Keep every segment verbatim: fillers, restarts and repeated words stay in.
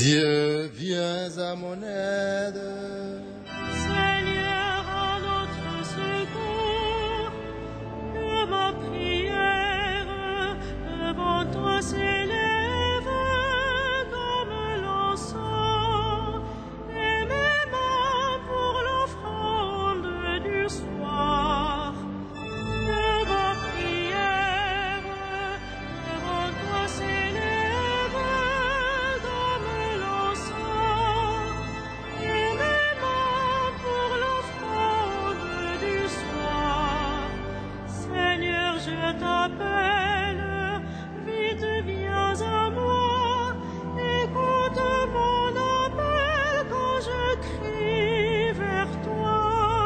Dieu, viens à mon aide. Seigneur, à notre secours, que ma prière devant toi s'élève comme l'encens, et mes mains pour l'offrande du soir. Que ma prière devant toi s'élève comme l'encens, et mes mains pour l'offrande du soir. Seigneur, je t'appelle, vite viens à moi, écoute mon appel quand je crie vers toi.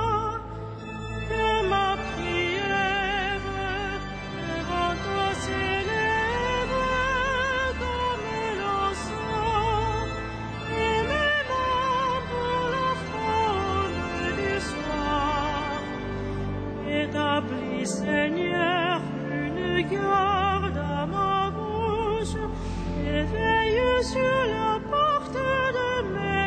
Que ma prière devant toi s'élève comme l'encens, et mes mains pour l'offrande du soir. Établis, Seigneur, une garde à ma bouche, et veille sur la porte de mes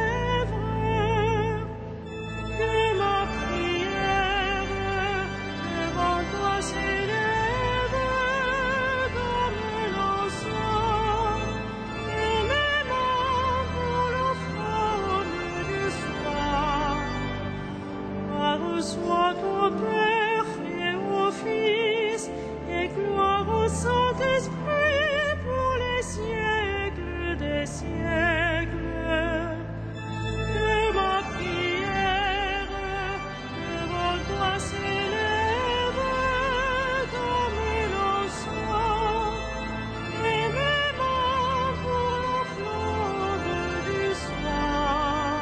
lèvres. Que ma prière devant toi s'élève comme l'encens, et mes mains pour l'offrande du soir. Gloire soit au Père et au Fils, et gloire au Saint-Esprit pour les siècles des siècles. Que ma prière devant toi s'élève comme l'encens, et mes mains pour l'offrande du soir.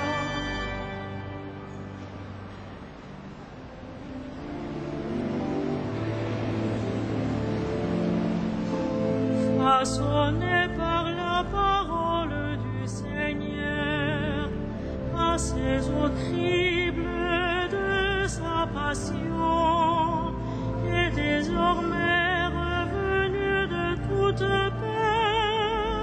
Façonné par la parole du Seigneur, à saison crible de sa passion, et désormais revenu de toute peur,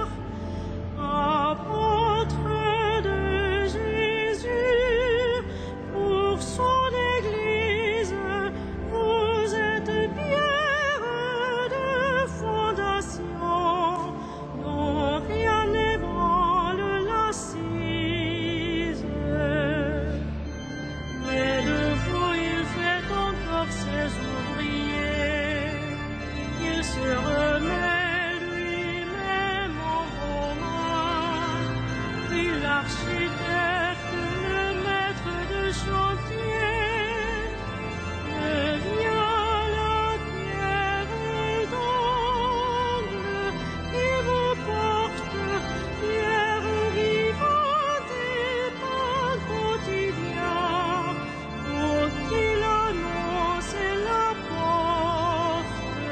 apôtre de Jésus, pour son Église, vous êtes pierre de fondation, dont rien n'ébranle l'assise. Mais de vous il fait encore ses ouvriers, il se remet lui-même en vos mains, puis l'architecte, le maître de chantier, devient la pierre d'angle qui vous porte, pierre vivante et pain quotidien, pour qu'il annonce et la porte.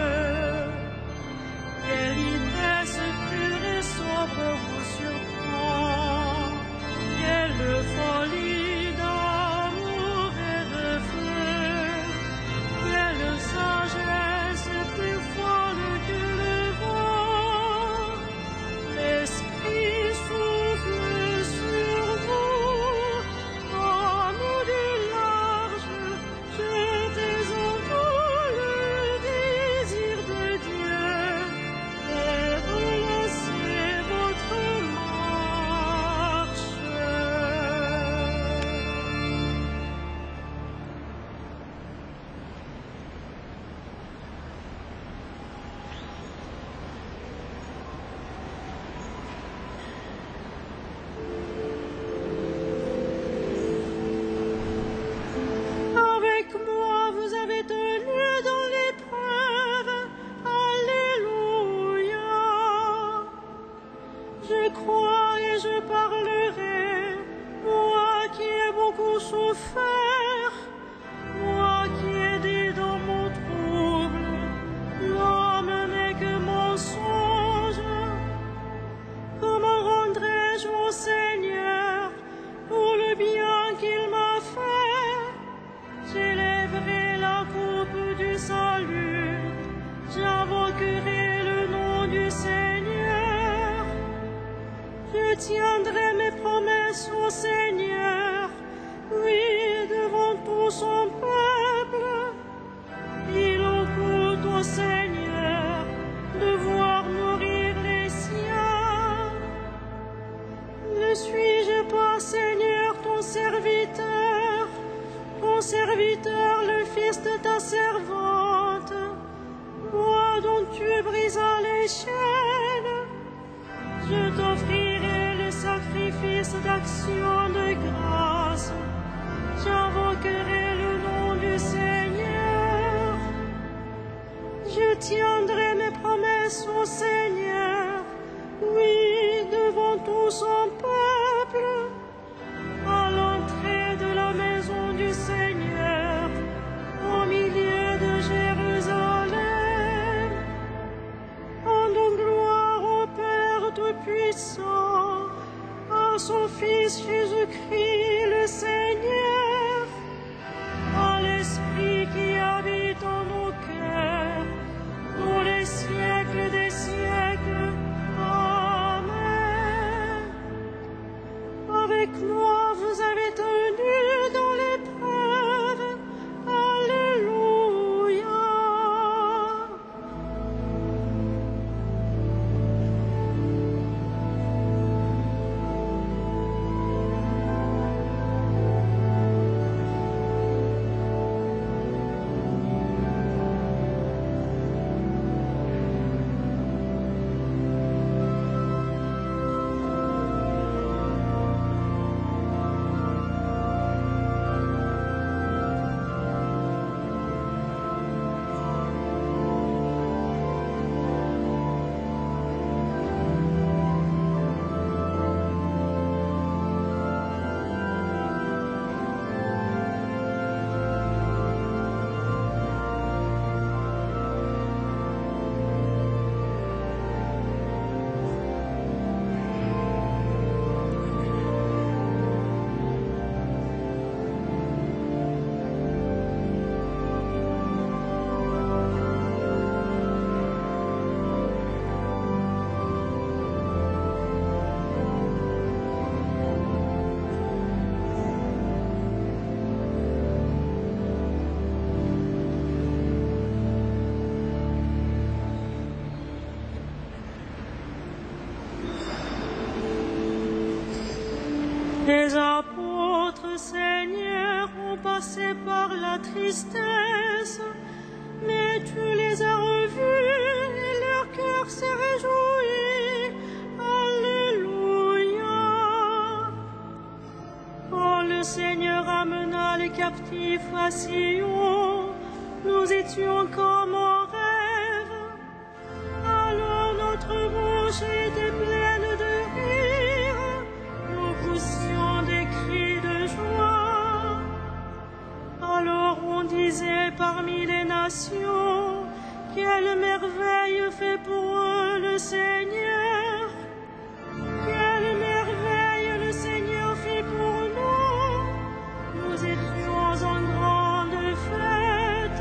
Quelle ivresse pure et sobre vous surprend, quelle folie d'amour et de feu, quelle sagesse plus folle que le vent. L'Esprit souffle sur vous, amour du large, jetez en vous le désir de Dieu, et relancez votre marche. Avec moi vous avez tenu dans l'épreuve, alléluia. Je crois et je parlerai, moi qui ai beaucoup souffert, moi qui ai dit dans mon trouble, l'homme n'est que mensonge. Comment rendrai-je au Seigneur pour le bien qu'il m'a fait? J'élèverai la coupe du salut, j'invoquerai le nom du Seigneur. Je tiendrai mes promesses au Seigneur, oui, devant tout son peuple. Il coûte au Seigneur de voir mourir les siens. Ne suis-je pas, Seigneur, ton serviteur, ton serviteur, le fils de ta servante, moi dont tu brisas les chaînes? Je t'offrirai le sacrifice d'action de grâce. J'invoquerai le nom du Seigneur. Je tiendrai mes promesses au Seigneur, oui, devant tout son peuple, à l'entrée de la maison du Seigneur, au milieu de Jérusalem. Rendons gloire au Père Tout-Puissant, à son Fils Jésus-Christ le Seigneur, à l'Esprit qui habite en nos cœurs, pour les siècles des siècles. Amen. Avec moi vous avez tenu dans l'épreuve. Alléluia. Les apôtres, Seigneur, ont passé par la tristesse, mais tu les as revus et leur cœur s'est réjoui. Alléluia. Quand le Seigneur amena les captifs à Sion, nous étions comme en rêve. Alors notre bouche était pleine de rire, nous poussions des cris de joie. Alors on disait parmi les nations, quelle merveille fait pour eux le Seigneur. Quelle merveille le Seigneur fit pour nous. Nous étions en grande fête.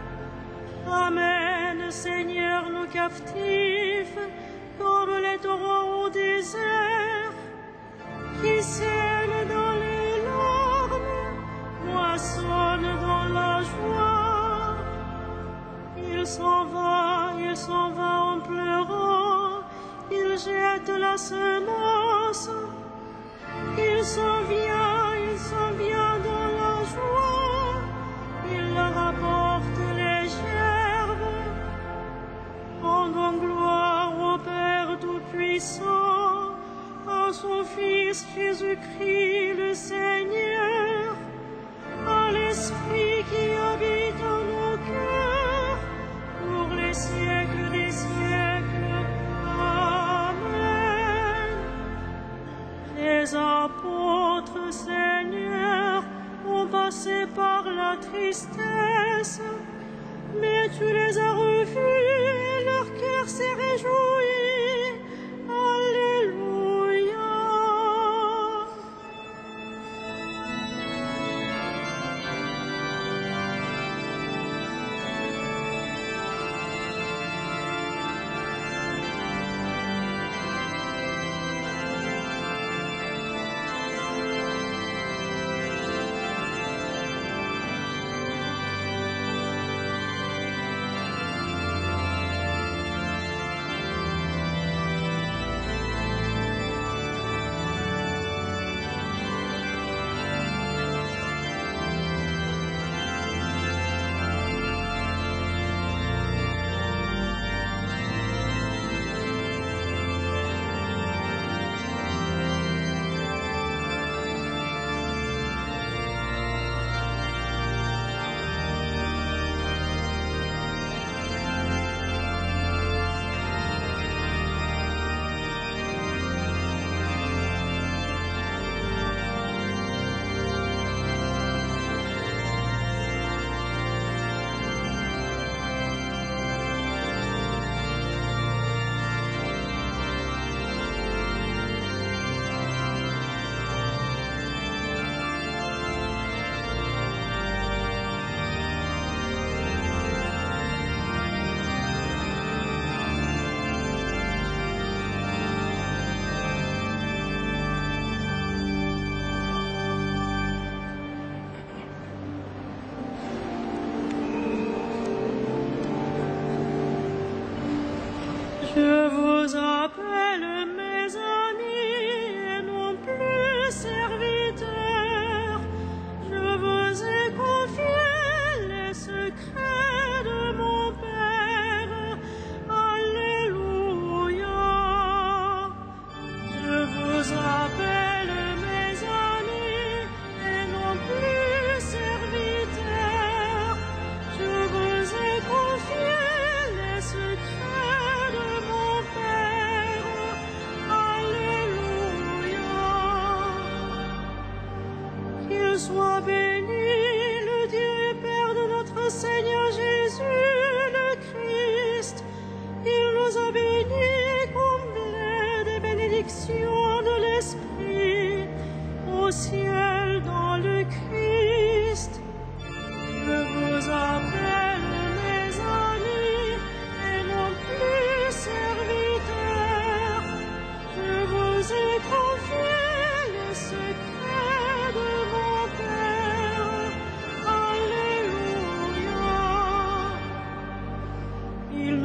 Amen, Seigneur, nos captifs, comme les torrents au désert, qui sèment dans les larmes, moissonnent dans la joie. Il s'en va, il s'en va en pleurant, il jette la semence. Il s'en vient, il s'en vient dans la joie, il leur apporte les gerbes. Rendons gloire au Père Tout-Puissant, à son Fils Jésus-Christ le Seigneur, à l'Esprit qui habite en nos cœurs, pour les siècles des siècles. Amen. Les apôtres, Seigneur, ont passé par la tristesse, mais tu les as revus et leur cœur s'est réjoui. Alléluia.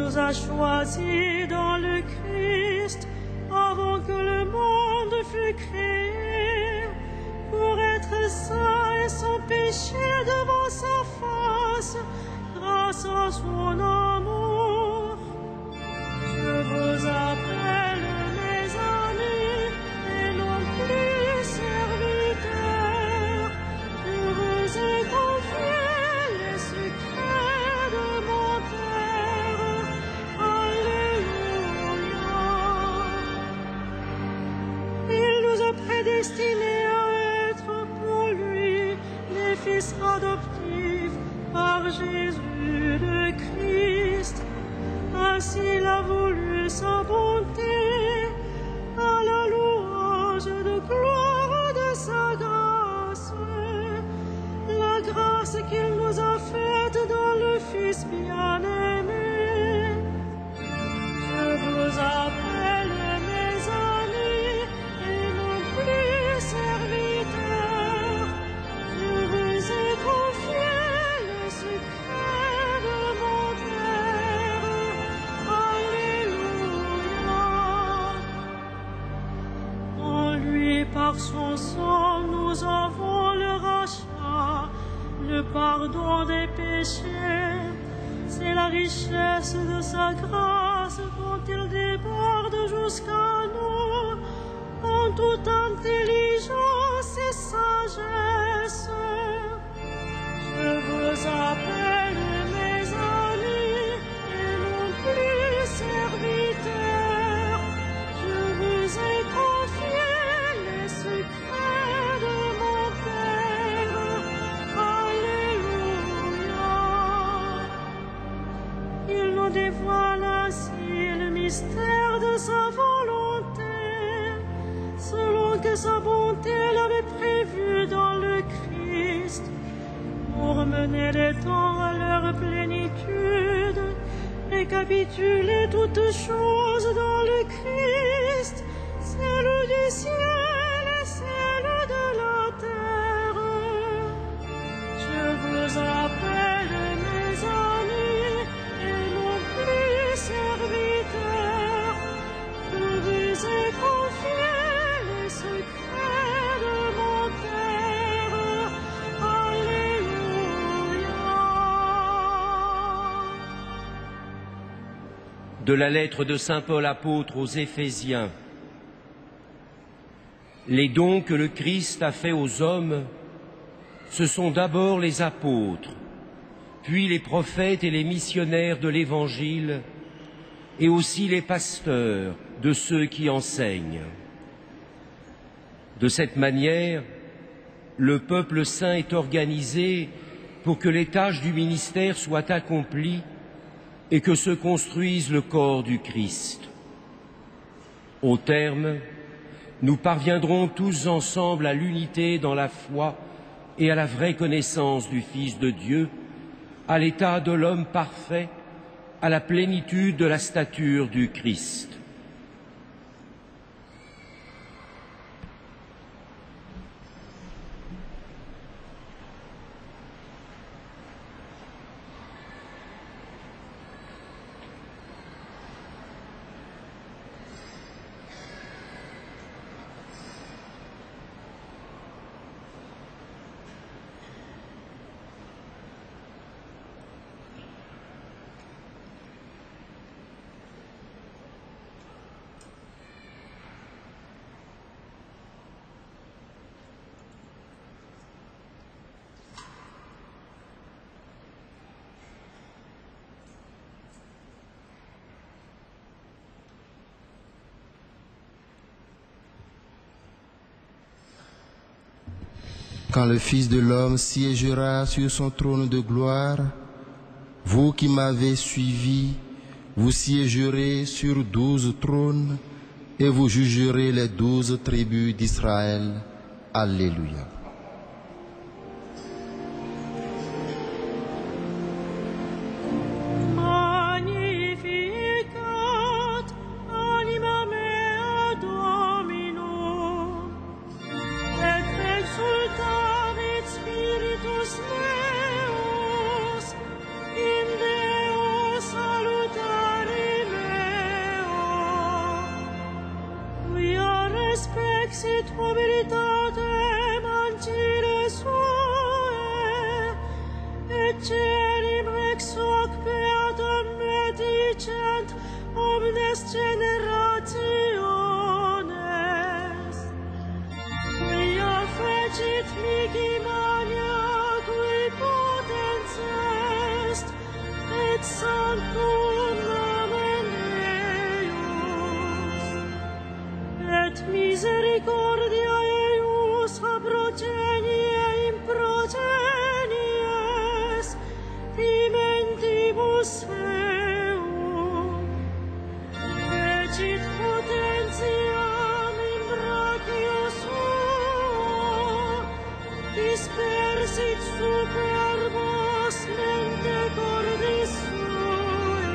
nous a choisis dans le Christ avant que le monde fût créé, pour être saints et sans péché devant sa face, grâce à son amour. Je vous appelle mes amis et non plus serviteurs. Je vous ai confié les secrets de mon Père. Alléluia. Il nous a prédestinés à être pour lui les fils adoptifs par Jésus le Christ. Ainsi il a voulu sa bonté, à la louange de gloire de sa grâce, la grâce qu'il nous a faite dans le Fils bien-aimé. Je vous appelle mes amis et non plus serviteurs. Je vous ai confié les secrets de mon Père. Alléluia. En lui, par son sang, nous avons le rachat, le pardon des péchés. C'est la richesse de sa grâce dont il déborde jusqu'à nous en toute intelligence et sagesse. Je vous appelle mes amis et non plus serviteurs. Je vous ai confié les secrets de mon Père. Alléluia. Il nous dévoile ainsi le mystère de sa volonté, selon que sa bonté l'avait prévu dans le Christ, pour mener les temps à leur plénitude, récapituler toutes choses dans le Christ, celle du ciel et celle de la terre. Je vous appelle mes amis et non plus serviteurs. Je vous ai confié les secrets de mon Père. Alléluia. De la lettre de saint Paul apôtre aux Éphésiens. Les dons que le Christ a faits aux hommes, ce sont d'abord les apôtres, puis les prophètes et les missionnaires de l'Évangile, et aussi les pasteurs de ceux qui enseignent. De cette manière, le peuple saint est organisé pour que les tâches du ministère soient accomplies et que se construise le corps du Christ. Au terme, nous parviendrons tous ensemble à l'unité dans la foi et à la vraie connaissance du Fils de Dieu, à l'état de l'homme parfait, à la plénitude de la stature du Christ. Quand le Fils de l'homme siégera sur son trône de gloire, vous qui m'avez suivi, vous siégerez sur douze trônes et vous jugerez les douze tribus d'Israël. Alléluia. Magnificat anima mea Domino, et exultavit Spiritus meus, in Deo salutare celim rex hoc beatum medicent omnes generationes. Quia fecit mihi mania qui potens est, et sanctum nomen eius, et misericordia eius a progenie in progenies, dimentibus eum, fecit potentiam in brachio suo, dispersit superbos mente cordis sui,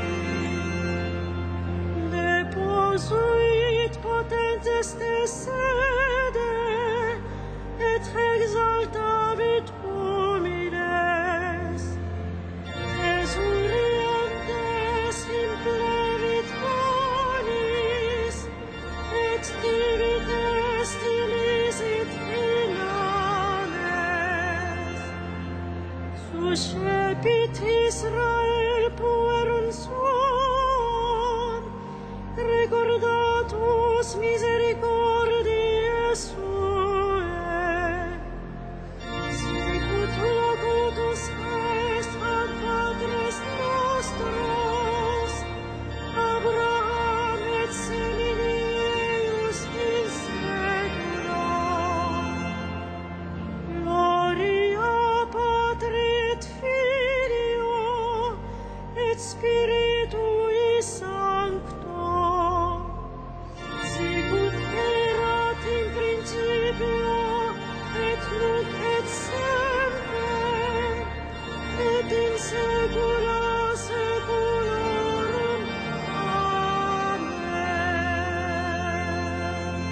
deposuit potentes te sede, et exaltavit humiles, exurientes implevit bonis, et divites dilisit inanes. Suscepit Israel puerum suum, recordatus misericordiae suae, sicut locutus est ad patres nostros, Abraham et semini eius in saecula. Gloria Patri et Filio et Spiritui Sancto, sicut erat in principio et nunc et semper et in saecula saeculorum. Amen.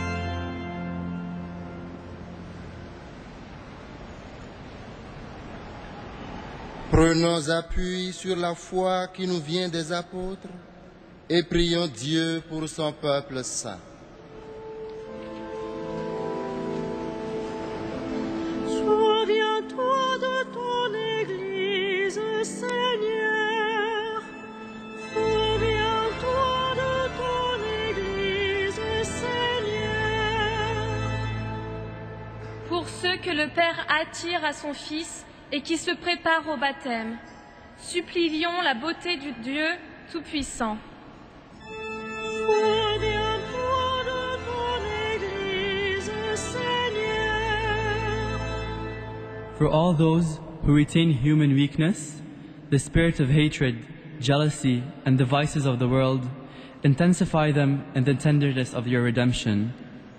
Prenons appui sur la foi qui nous vient des apôtres et prions Dieu pour son peuple saint. Souviens-toi de ton Église, Seigneur. Souviens-toi de ton Église, Seigneur. Pour ceux que le Père attire à son Fils et qui se préparent au baptême, supplions la beauté du Dieu Tout-Puissant. Souviens-toi de ton Église, Seigneur. For all those who retain human weakness, the spirit of hatred, jealousy, and the vices of the world, intensify them in the tenderness of your redemption.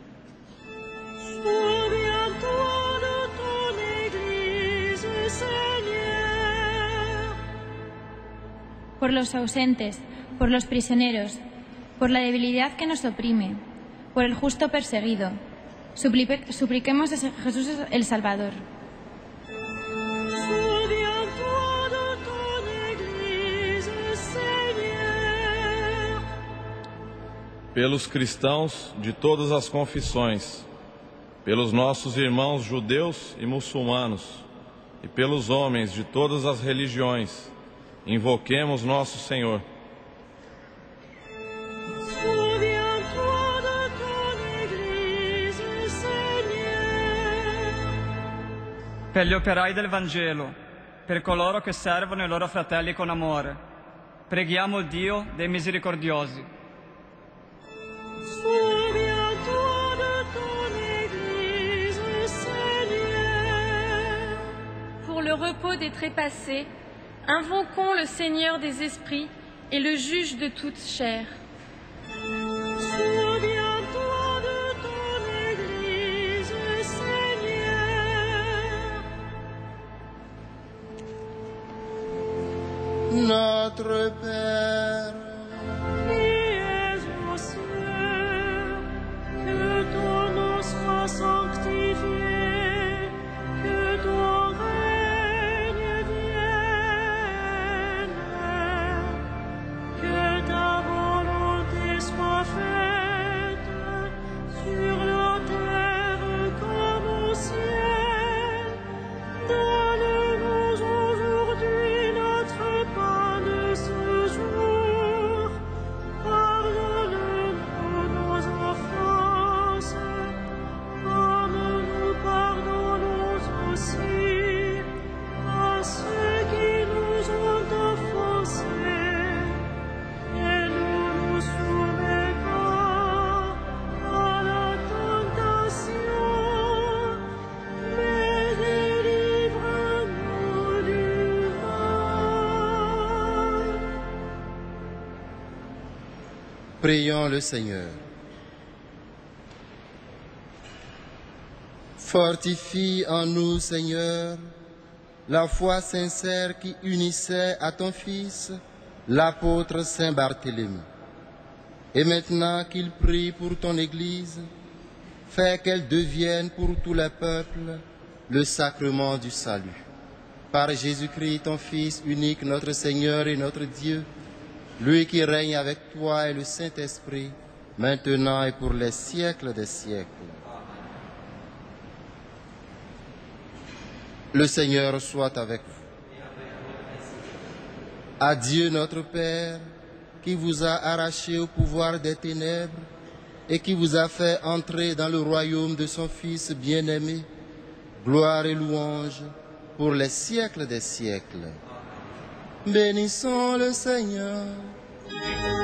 Souviens-toi de ton Église, Seigneur. Por los ausentes, por los prisioneros, por la debilidad que nos oprime, por el justo perseguido, suplique- supliquemos a Jesús el Salvador. Souviens-toi de ton Église, Seigneur. Pelos cristãos de todas as confissões, pelos nossos irmãos judeus e muçulmanos, e pelos homens de todas as religiões, invoquemos nosso Senhor. Souviens-toi de ton Église, Seigneur. Per gli operai del Vangelo, per coloro che servono i loro fratelli con amore, preghiamo Dio dei misericordiosi. Souviens-toi de ton Église, Seigneur. Pour le repos des trépassés, invoquons le Seigneur des esprits et le juge de toute chair. Souviens-toi de ton Église, Seigneur. Notre Père, Qui es aux cieux, que ton nom soit sanctifié, que ton règne vienne, que ta volonté soit faite sur la terre comme au ciel. Donne-nous aujourd'hui Prions le Seigneur. Fortifie en nous, Seigneur, la foi sincère qui unissait à ton Fils, l'apôtre Saint Barthélemy. Et maintenant qu'il prie pour ton Église, fais qu'elle devienne pour tous les peuples le sacrement du salut. Par Jésus-Christ, ton Fils unique, notre Seigneur et notre Dieu, lui qui règne avec toi et le Saint-Esprit, maintenant et pour les siècles des siècles. Le Seigneur soit avec vous. À Dieu notre Père, qui vous a arraché au pouvoir des ténèbres et qui vous a fait entrer dans le royaume de son Fils bien-aimé, gloire et louange pour les siècles des siècles. Bénissons le Seigneur.